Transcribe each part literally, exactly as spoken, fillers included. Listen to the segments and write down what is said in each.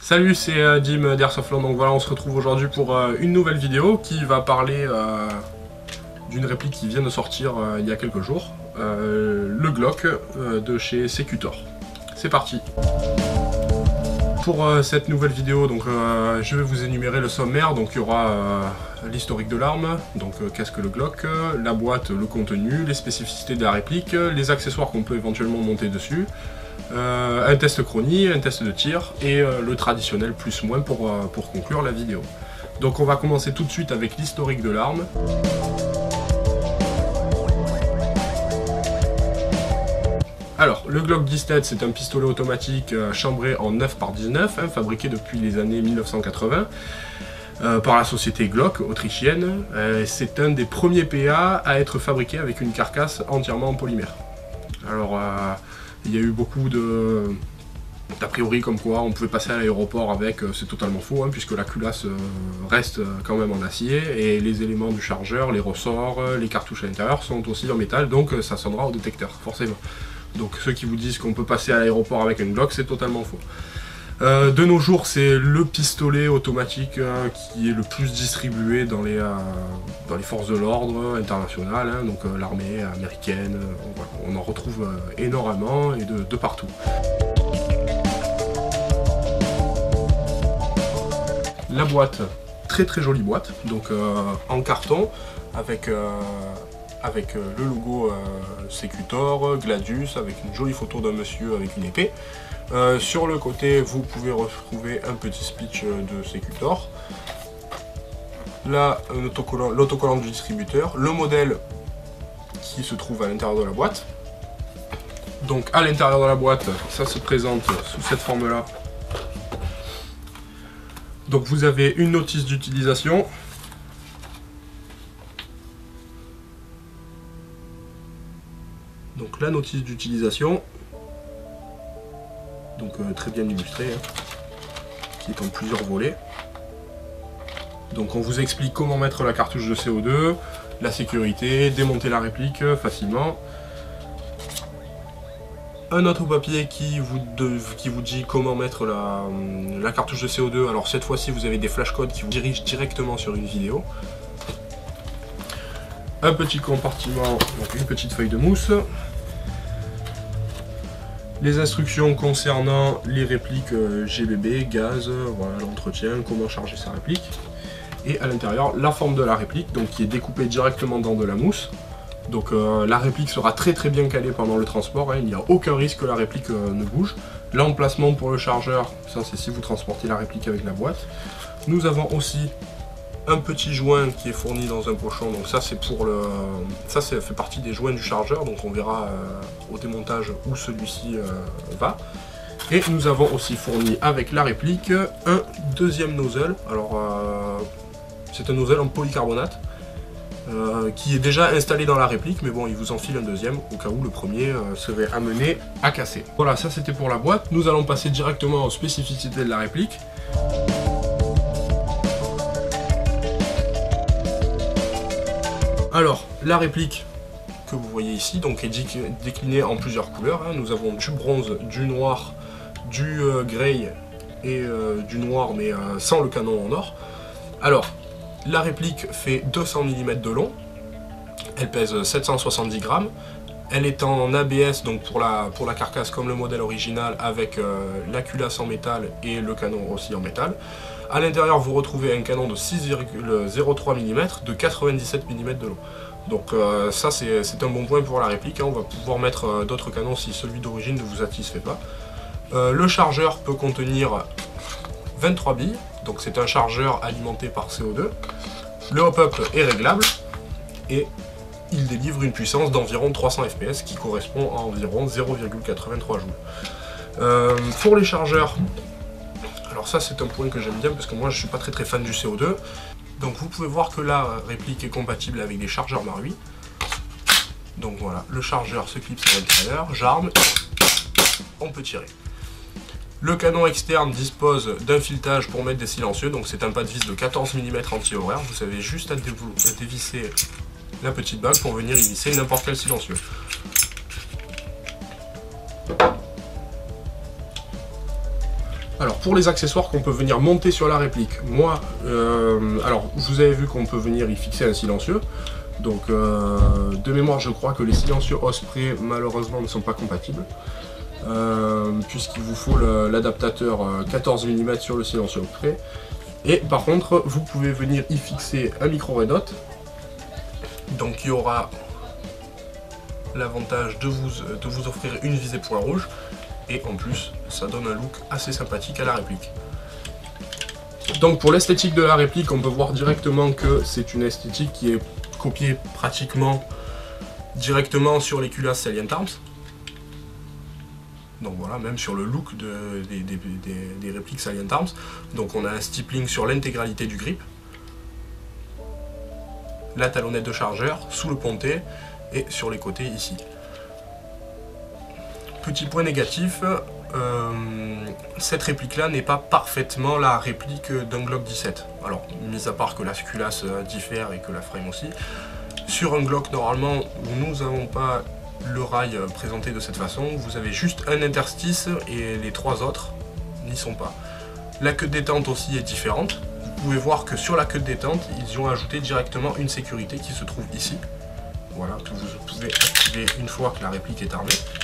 Salut, c'est euh, Dim d'Airsoftland. Donc voilà, on se retrouve aujourd'hui pour euh, une nouvelle vidéo qui va parler euh, d'une réplique qui vient de sortir euh, il y a quelques jours, euh, le Glock euh, de chez Secutor. C'est parti. Pour euh, cette nouvelle vidéo, donc euh, je vais vous énumérer le sommaire. Donc il y aura euh, l'historique de l'arme, donc euh, qu'est-ce que le Glock, la boîte, le contenu, les spécificités de la réplique, les accessoires qu'on peut éventuellement monter dessus. Euh, un test chronie, un test de tir et euh, le traditionnel plus moins pour, euh, pour conclure la vidéo. Donc on va commencer tout de suite avec l'historique de l'arme. Alors, le Glock dix-sept, c'est un pistolet automatique euh, chambré en neuf par dix-neuf, hein, fabriqué depuis les années mille neuf cent quatre-vingts euh, par la société Glock, autrichienne. Euh, c'est un des premiers P A à être fabriqué avec une carcasse entièrement en polymère. Alors, euh, il y a eu beaucoup de d'a priori comme quoi on pouvait passer à l'aéroport avec, c'est totalement faux, hein, puisque la culasse euh, reste quand même en acier et les éléments du chargeur, les ressorts, les cartouches à l'intérieur sont aussi en métal, donc ça sonnera au détecteur, forcément. Donc ceux qui vous disent qu'on peut passer à l'aéroport avec une Glock, c'est totalement faux. Euh, de nos jours, c'est le pistolet automatique euh, qui est le plus distribué dans les, euh, dans les forces de l'ordre internationales, hein, donc euh, l'armée américaine, euh, voilà, on en retrouve euh, énormément et de, de partout. La boîte, très très jolie boîte, donc euh, en carton, avec, euh, avec euh, le logo euh, Secutor, Gladius, avec une jolie photo d'un monsieur avec une épée. Euh, sur le côté, vous pouvez retrouver un petit speech de Secutor. Là, l'autocollant du distributeur, le modèle qui se trouve à l'intérieur de la boîte. Donc à l'intérieur de la boîte, ça se présente sous cette forme-là. Donc vous avez une notice d'utilisation. Donc la notice d'utilisation. Donc euh, très bien illustré, hein, qui est en plusieurs volets. Donc on vous explique comment mettre la cartouche de C O deux, la sécurité, démonter la réplique euh, facilement. Un autre papier qui vous, de, qui vous dit comment mettre la, la cartouche de C O deux. Alors cette fois-ci vous avez des flashcodes qui vous dirigent directement sur une vidéo. Un petit compartiment, donc une petite feuille de mousse. Les instructions concernant les répliques G B B, gaz, voilà, l'entretien, comment charger sa réplique. Et à l'intérieur, la forme de la réplique, donc qui est découpée directement dans de la mousse. Donc euh, la réplique sera très très bien calée pendant le transport, hein, il n'y a aucun risque que la réplique euh, ne bouge. L'emplacement pour le chargeur, ça c'est si vous transportez la réplique avec la boîte. Nous avons aussi un petit joint qui est fourni dans un pochon, donc ça c'est pour le, ça, ça fait partie des joints du chargeur, donc on verra euh, au démontage où celui-ci euh, va. Et nous avons aussi fourni avec la réplique un deuxième nozzle. Alors euh, c'est un nozzle en polycarbonate euh, qui est déjà installé dans la réplique, mais bon il vous en file un deuxième au cas où le premier euh, serait amené à casser. Voilà, ça c'était pour la boîte. Nous allons passer directement aux spécificités de la réplique. Alors, la réplique que vous voyez ici donc, est déclinée en plusieurs couleurs. Hein. Nous avons du bronze, du noir, du euh, grey et euh, du noir, mais euh, sans le canon en or. Alors, la réplique fait deux cents millimètres de long. Elle pèse sept cent soixante-dix grammes. Elle est en A B S, donc pour la, pour la carcasse comme le modèle original, avec euh, la culasse en métal et le canon aussi en métal. A l'intérieur, vous retrouvez un canon de six virgule zéro trois millimètres de quatre-vingt-dix-sept millimètres de long. Donc euh, ça, c'est un bon point pour la réplique. Hein. On va pouvoir mettre euh, d'autres canons si celui d'origine ne vous satisfait pas. Euh, le chargeur peut contenir vingt-trois billes. Donc c'est un chargeur alimenté par C O deux. Le hop-up est réglable. Et il délivre une puissance d'environ trois cents F P S qui correspond à environ zéro virgule quatre-vingt-trois joules. Euh, pour les chargeurs, alors ça c'est un point que j'aime bien parce que moi je suis pas très très fan du C O deux. Donc vous pouvez voir que la réplique est compatible avec des chargeurs Marui. Donc voilà, le chargeur se clipse à l'intérieur, j'arme, on peut tirer. Le canon externe dispose d'un filetage pour mettre des silencieux, donc c'est un pas de vis de quatorze millimètres anti-horaire. Vous avez juste à dévisser la petite bague pour venir y visser n'importe quel silencieux. Alors pour les accessoires qu'on peut venir monter sur la réplique, moi, euh, alors vous avez vu qu'on peut venir y fixer un silencieux. Donc euh, de mémoire, je crois que les silencieux Osprey malheureusement ne sont pas compatibles. Euh, puisqu'il vous faut l'adaptateur quatorze millimètres sur le silencieux Osprey. Et par contre, vous pouvez venir y fixer un micro Red Dot. Donc il y aura l'avantage de vous, de vous offrir une visée point rouge. Et en plus, ça donne un look assez sympathique à la réplique. Donc pour l'esthétique de la réplique, on peut voir directement que c'est une esthétique qui est copiée pratiquement directement sur les culasses Salient Arms. Donc voilà, même sur le look de, des, des, des, des répliques Salient Arms. Donc on a un stippling sur l'intégralité du grip. La talonnette de chargeur sous le pontet et sur les côtés ici. Petit point négatif, euh, cette réplique là n'est pas parfaitement la réplique d'un Glock dix-sept. Alors, mis à part que la culasse diffère et que la frame aussi, sur un Glock normalement où nous n'avons pas le rail présenté de cette façon, vous avez juste un interstice et les trois autres n'y sont pas. La queue de détente aussi est différente. Vous pouvez voir que sur la queue de détente, ils ont ajouté directement une sécurité qui se trouve ici. Voilà, que vous pouvez activer une fois que la réplique est armée.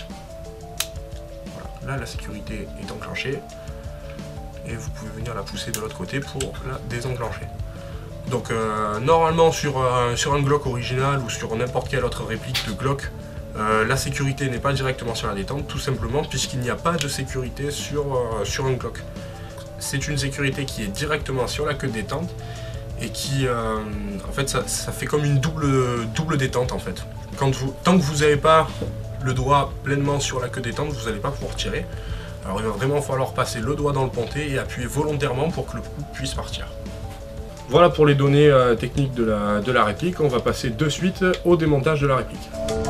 Là, la sécurité est enclenchée et vous pouvez venir la pousser de l'autre côté pour la désenclencher. Donc euh, normalement sur, euh, sur un Glock original ou sur n'importe quelle autre réplique de Glock, euh, la sécurité n'est pas directement sur la détente, tout simplement puisqu'il n'y a pas de sécurité sur, euh, sur un Glock. C'est une sécurité qui est directement sur la queue de détente et qui, euh, en fait, ça, ça fait comme une double, double détente en fait. Quand vous, tant que vous n'avez pas le doigt pleinement sur la queue détente, vous n'allez pas pouvoir tirer. Alors il va vraiment falloir passer le doigt dans le pontet et appuyer volontairement pour que le coup puisse partir. Voilà pour les données euh, techniques de la, de la réplique. On va passer de suite au démontage de la réplique.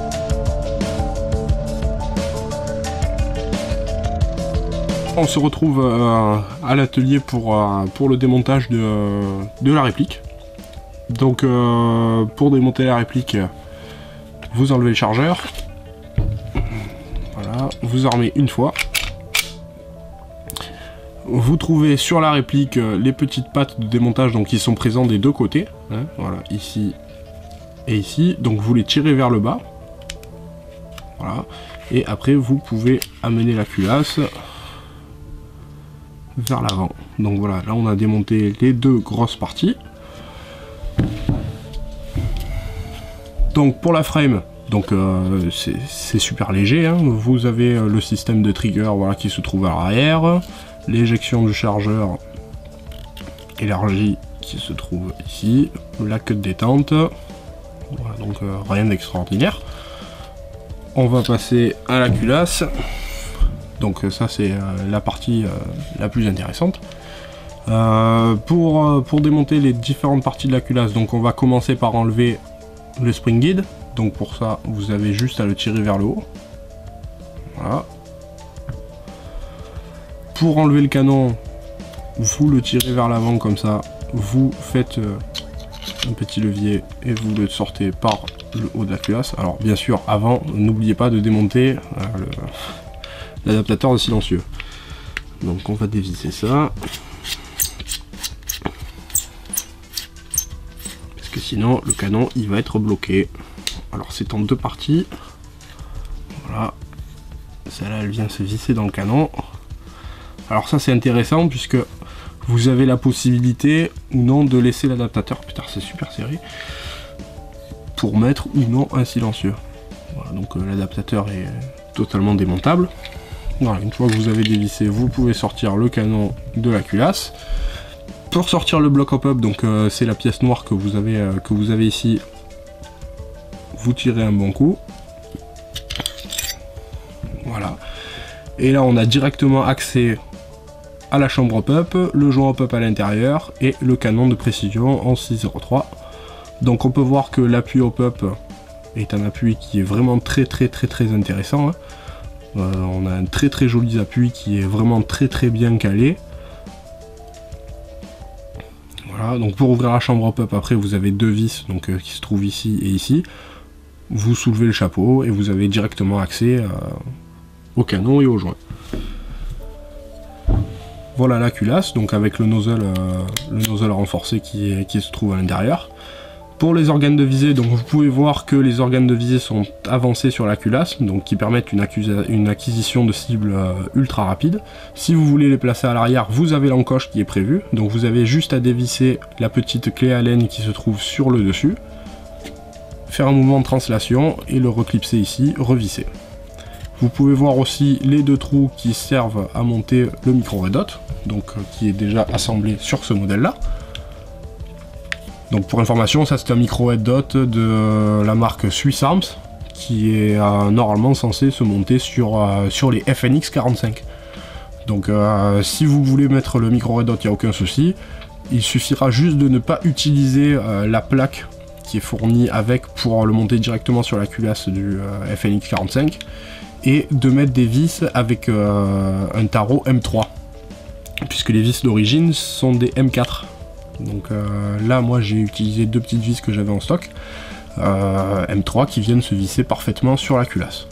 On se retrouve euh, à l'atelier pour, euh, pour le démontage de, de la réplique. Donc euh, pour démonter la réplique, vous enlevez le chargeur. Voilà, vous armez une fois. Vous trouvez sur la réplique les petites pattes de démontage donc qui sont présentes des deux côtés. Hein, voilà, ici et ici. Donc vous les tirez vers le bas. Voilà. Et après vous pouvez amener la culasse vers l'avant. Donc voilà, là on a démonté les deux grosses parties. Donc pour la frame, donc euh, c'est super léger, hein. Vous avez euh, le système de trigger voilà, qui se trouve à l'arrière, l'éjection du chargeur élargi qui se trouve ici, la queue de détente, voilà, donc euh, rien d'extraordinaire. On va passer à la culasse, donc euh, ça c'est euh, la partie euh, la plus intéressante. Euh, pour, euh, pour démonter les différentes parties de la culasse, donc on va commencer par enlever le spring guide. Donc pour ça, vous avez juste à le tirer vers le haut. Voilà. Pour enlever le canon, vous le tirez vers l'avant comme ça. Vous faites euh, un petit levier et vous le sortez par le haut de la culasse. Alors bien sûr, avant, n'oubliez pas de démonter euh, l'adaptateur de silencieux. Donc on va dévisser ça. Parce que sinon, le canon, il va être bloqué. Alors c'est en deux parties. Voilà. Celle-là, elle vient se visser dans le canon. Alors ça, c'est intéressant puisque vous avez la possibilité ou non de laisser l'adaptateur, putain c'est super serré, pour mettre ou non un silencieux. Voilà, donc euh, l'adaptateur est totalement démontable. Voilà, une fois que vous avez dévissé, vous pouvez sortir le canon de la culasse. Pour sortir le bloc hop-up, donc euh, c'est la pièce noire que vous avez, euh, que vous avez ici. Vous tirez un bon coup. Voilà. Et là, on a directement accès à la chambre hop-up, le joint hop-up à l'intérieur et le canon de précision en six zéro trois. Donc on peut voir que l'appui hop-up est un appui qui est vraiment très très très très intéressant. Hein. Euh, on a un très très joli appui qui est vraiment très très bien calé. Voilà, donc pour ouvrir la chambre hop-up, après vous avez deux vis donc, euh, qui se trouvent ici et ici. Vous soulevez le chapeau et vous avez directement accès euh, au canon et au joint. Voilà la culasse, donc avec le nozzle, euh, le nozzle renforcé qui, est, qui se trouve à l'intérieur. Pour les organes de visée, donc vous pouvez voir que les organes de visée sont avancés sur la culasse, donc qui permettent une, une acquisition de cibles euh, ultra rapide. Si vous voulez les placer à l'arrière, vous avez l'encoche qui est prévue, donc vous avez juste à dévisser la petite clé Allen qui se trouve sur le dessus, faire un mouvement de translation et le reclipser ici, revisser. Vous pouvez voir aussi les deux trous qui servent à monter le micro Red Dot, donc euh, qui est déjà assemblé sur ce modèle là. Donc pour information, ça c'est un micro Red Dot de la marque Swiss Arms qui est euh, normalement censé se monter sur, euh, sur les F N X quarante-cinq. Donc euh, si vous voulez mettre le micro Red Dot, il n'y a aucun souci. Il suffira juste de ne pas utiliser euh, la plaque qui est fournie avec pour le monter directement sur la culasse du euh, F N X quarante-cinq et de mettre des vis avec euh, un tarot M trois puisque les vis d'origine sont des M quatre. Donc euh, là moi j'ai utilisé deux petites vis que j'avais en stock euh, M trois qui viennent se visser parfaitement sur la culasse.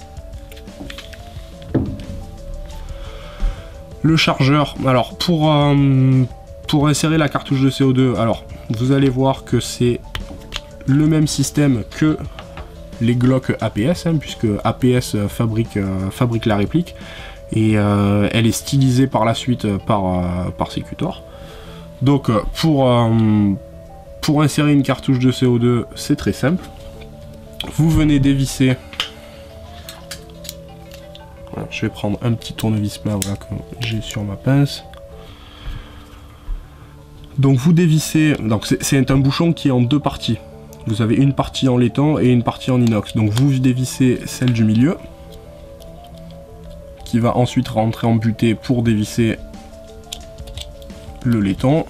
Le chargeur, alors pour, euh, pour insérer la cartouche de C O deux, alors vous allez voir que c'est le même système que les Glock A P S, hein, puisque A P S fabrique, euh, fabrique la réplique et euh, elle est stylisée par la suite par, euh, par Secutor. Donc pour, euh, pour insérer une cartouche de C O deux, c'est très simple. Vous venez dévisser. Voilà, je vais prendre un petit tournevis plat voilà, que j'ai sur ma pince. Donc vous dévissez. Donc c'est un bouchon qui est en deux parties. Vous avez une partie en laiton et une partie en inox. Donc vous dévissez celle du milieu, qui va ensuite rentrer en butée pour dévisser le laiton.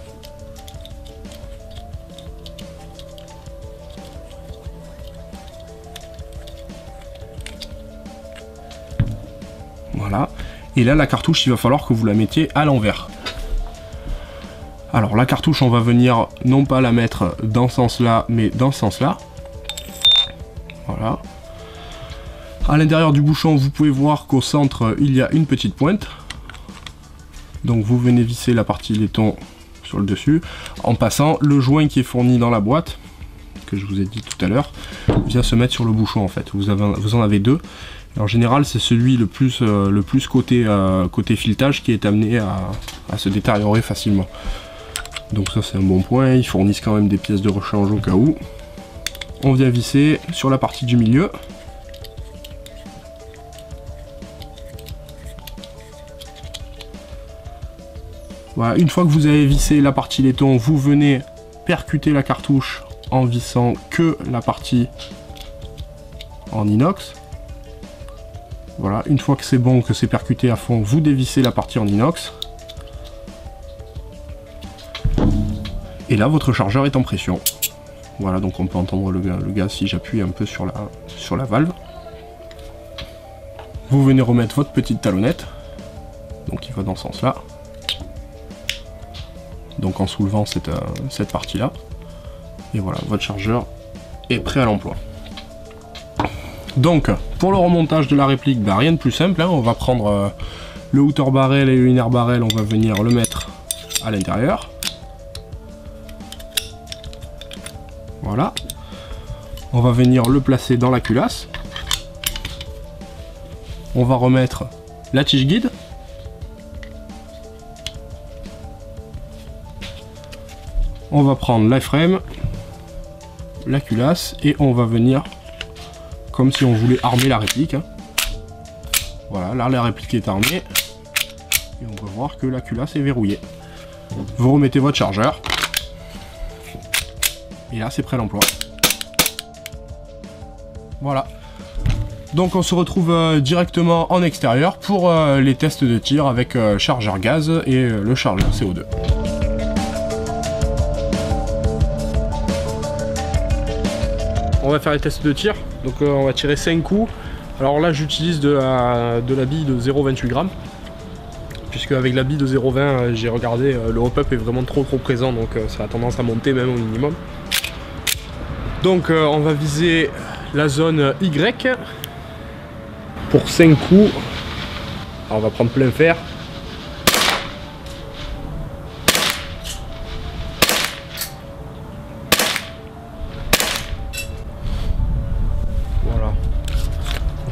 Voilà. Et là, la cartouche, il va falloir que vous la mettiez à l'envers. Alors, la cartouche, on va venir non pas la mettre dans ce sens-là, mais dans ce sens-là. Voilà. À l'intérieur du bouchon, vous pouvez voir qu'au centre, il y a une petite pointe. Donc vous venez visser la partie laiton sur le dessus, en passant le joint qui est fourni dans la boîte, que je vous ai dit tout à l'heure, vient se mettre sur le bouchon en fait. Vous, avez, vous en avez deux. Et en général, c'est celui le plus, euh, le plus côté, euh, côté filetage qui est amené à, à se détériorer facilement. Donc ça c'est un bon point, ils fournissent quand même des pièces de rechange au cas où. On vient visser sur la partie du milieu. Voilà, une fois que vous avez vissé la partie laiton, vous venez percuter la cartouche en vissant que la partie en inox. Voilà, une fois que c'est bon, que c'est percuté à fond, vous dévissez la partie en inox. Et là, votre chargeur est en pression. Voilà, donc on peut entendre le, le gaz si j'appuie un peu sur la, sur la valve. Vous venez remettre votre petite talonnette. Donc il va dans ce sens-là. Donc en soulevant cette, euh, cette partie-là. Et voilà, votre chargeur est prêt à l'emploi. Donc, pour le remontage de la réplique, bah, rien de plus simple. Hein, on va prendre euh, le outer barrel et le inner barrel, on va venir le mettre à l'intérieur. Voilà. On va venir le placer dans la culasse. On va remettre la tige guide. On va prendre l'iframe, la culasse et on va venir comme si on voulait armer la réplique. Hein. Voilà, là la réplique est armée et on va voir que la culasse est verrouillée. Vous remettez votre chargeur et là c'est prêt à l'emploi. Voilà. Donc on se retrouve euh, directement en extérieur pour euh, les tests de tir avec euh, chargeur gaz et euh, le chargeur C O deux. On va faire les tests de tir, donc euh, on va tirer cinq coups. Alors là j'utilise de la, de la bille de zéro virgule vingt-huit grammes, puisque avec la bille de zéro virgule vingt, euh, j'ai regardé, euh, le hop-up est vraiment trop trop présent, donc euh, ça a tendance à monter même au minimum. Donc euh, on va viser la zone Y pour cinq coups. Alors, on va prendre plein fer.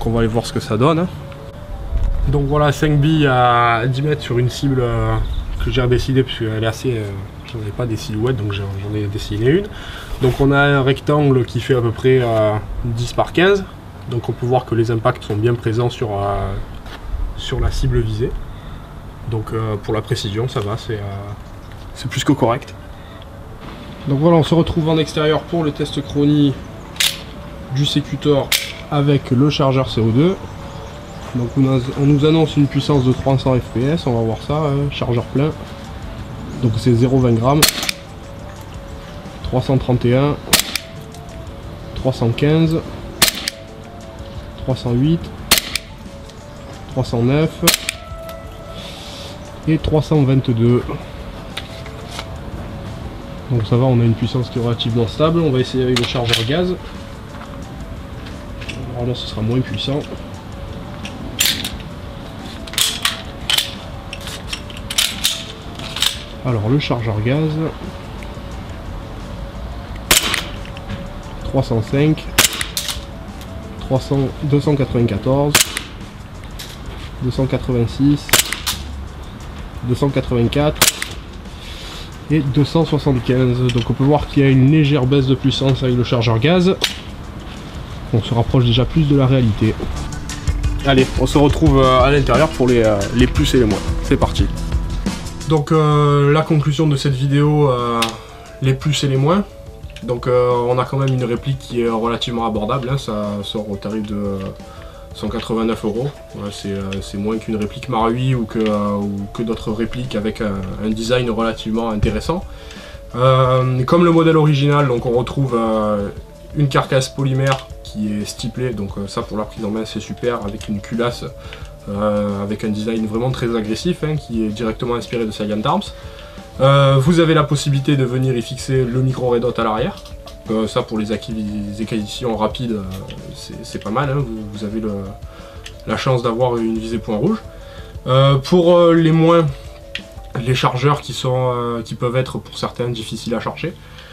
donc on va aller voir ce que ça donne. Donc voilà, cinq billes à dix mètres sur une cible euh, que j'ai redessinée parce qu'elle est assez... Euh, j'en ai pas des silhouettes, donc j'en ai dessiné une. Donc on a un rectangle qui fait à peu près euh, dix par quinze. Donc on peut voir que les impacts sont bien présents sur, euh, sur la cible visée. Donc euh, pour la précision, ça va, c'est euh, c'est plus que correct. Donc voilà, on se retrouve en extérieur pour le test chronie du sécutor avec le chargeur C O deux. Donc on nous annonce une puissance de trois cents F P S, on va voir ça, hein, chargeur plein. Donc c'est zéro virgule vingt grammes, trois cent trente et un, trois cent quinze, trois cent huit, trois cent neuf et trois cent vingt-deux. Donc ça va, on a une puissance qui est relativement stable. On va essayer avec le chargeur gaz. Alors là ce sera moins puissant. Alors le chargeur gaz, trois cent cinq, trois cents, deux cent quatre-vingt-quatorze, deux cent quatre-vingt-six, deux cent quatre-vingt-quatre et deux cent soixante-quinze. Donc on peut voir qu'il y a une légère baisse de puissance avec le chargeur gaz. On se rapproche déjà plus de la réalité. Allez, on se retrouve à l'intérieur pour les, les plus et les moins. C'est parti. Donc euh, la conclusion de cette vidéo, euh, les plus et les moins. Donc euh, on a quand même une réplique qui est relativement abordable, hein, ça sort au tarif de cent quatre-vingt-neuf euros. Ouais, c'est euh, moins qu'une réplique Marui ou que, euh, que d'autres répliques avec un, un design relativement intéressant. Euh, comme le modèle original, donc on retrouve euh, une carcasse polymère qui est stipulée, donc euh, ça pour la prise en main c'est super, avec une culasse. Euh, avec un design vraiment très agressif, hein, qui est directement inspiré de Saillant Arms. Euh, vous avez la possibilité de venir y fixer le micro Red Dot à l'arrière. Euh, ça pour les acquisitions rapides, euh, c'est pas mal, hein, vous, vous avez le, la chance d'avoir une visée point rouge. Euh, pour euh, les moins, les chargeurs qui, sont, euh, qui peuvent être pour certains difficiles à charger.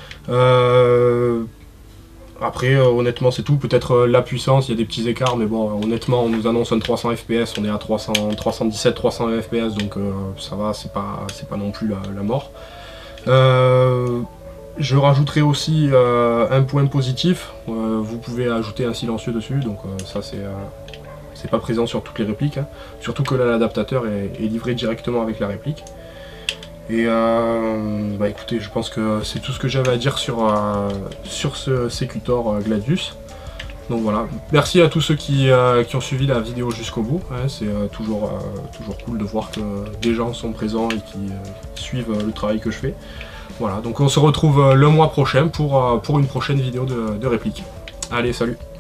Euh, Après, euh, honnêtement, c'est tout. Peut-être euh, la puissance, il y a des petits écarts, mais bon, honnêtement, on nous annonce un trois cents F P S, on est à trois cents, trois cent dix-sept, trois cents F P S, donc euh, ça va, c'est pas, c'est pas non plus la, la mort. Euh, je rajouterai aussi euh, un point positif. Euh, vous pouvez ajouter un silencieux dessus, donc euh, ça, c'est euh, c'est pas présent sur toutes les répliques. Hein. Surtout que là, l'adaptateur est, est livré directement avec la réplique. Et euh, bah écoutez, je pense que c'est tout ce que j'avais à dire sur, euh, sur ce sécutor euh, Gladius. Donc voilà, merci à tous ceux qui, euh, qui ont suivi la vidéo jusqu'au bout. Hein, c'est euh, toujours, euh, toujours cool de voir que des gens sont présents et qui euh, suivent euh, le travail que je fais. Voilà, donc on se retrouve euh, le mois prochain pour, euh, pour une prochaine vidéo de, de réplique. Allez, salut!